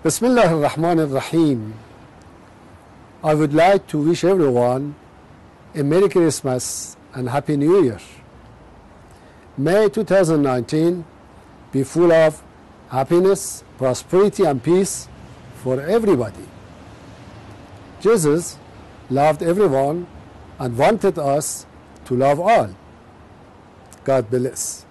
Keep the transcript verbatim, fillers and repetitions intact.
Bismillah ar-Rahman ar-Rahim. I would like to wish everyone a Merry Christmas and Happy New Year. May two thousand nineteen be full of happiness, prosperity and peace for everybody. Jesus loved everyone and wanted us to love all. God bless.